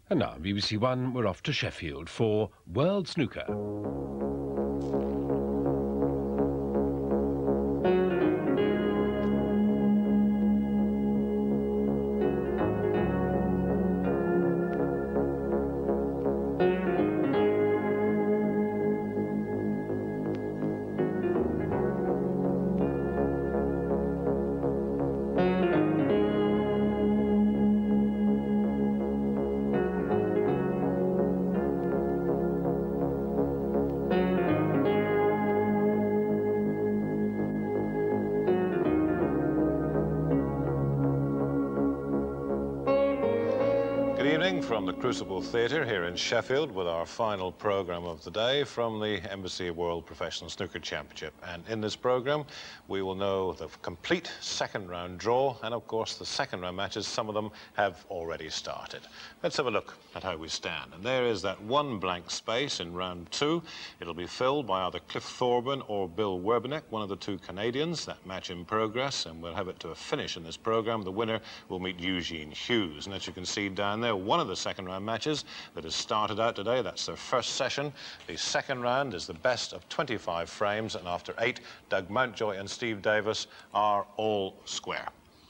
And now, BBC1, we're off to Sheffield for World Snooker. From the Crucible Theatre here in Sheffield with our final programme of the day from the Embassy World Professional Snooker Championship. And in this programme we will know the complete second round draw and of course the second round matches. Some of them have already started. Let's have a look at how we stand. And there is that one blank space in round two. It'll be filled by either Cliff Thorburn or Bill Werbeneck, one of the two Canadians. That match in progress, and we'll have it to a finish in this programme. The winner will meet Eugene Hughes, and as you can see down there, one of the second round matches that has started out today. That's their first session. The second round is the best of 25 frames, and after 8, Doug Mountjoy and Steve Davis are all square.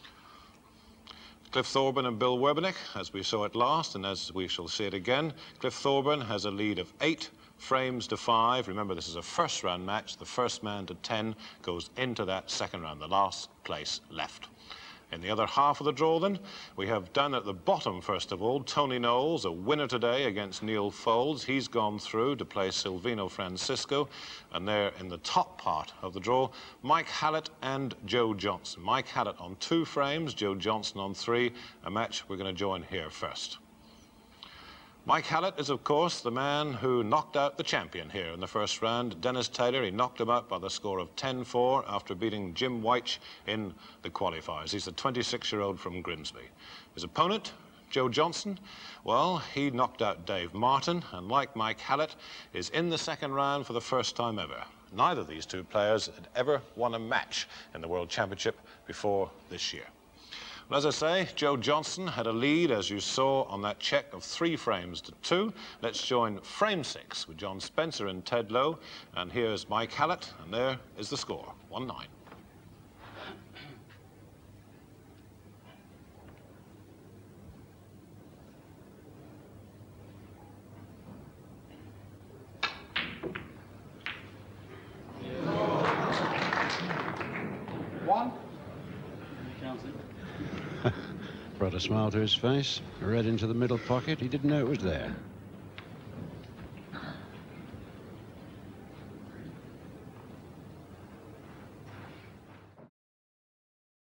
Cliff Thorburn and Bill Werbeneck, as we saw it last, and as we shall see it again. Cliff Thorburn has a lead of 8 frames to 5. Remember, this is a first round match. The first man to 10 goes into that second round, the last place left. In the other half of the draw, then, we have down at the bottom, first of all, Tony Knowles, a winner today against Neil Foulds. He's gone through to play Silvino Francisco. And there in the top part of the draw, Mike Hallett and Joe Johnson. Mike Hallett on 2 frames, Joe Johnson on 3, a match we're going to join here first. Mike Hallett is, of course, the man who knocked out the champion here in the first round, Dennis Taylor. He knocked him out by the score of 10-4 after beating Jim Weich in the qualifiers. He's the 26-year-old from Grimsby. His opponent, Joe Johnson, well, he knocked out Dave Martin, and like Mike Hallett, is in the second round for the first time ever. Neither of these two players had ever won a match in the World Championship before this year. Well, as I say, Joe Johnson had a lead, as you saw on that check, of 3 frames to 2. Let's join frame 6 with John Spencer and Ted Lowe. And here's Mike Hallett, and there is the score, 1-9. Brought a smile to his face, read into the middle pocket. He didn't know it was there.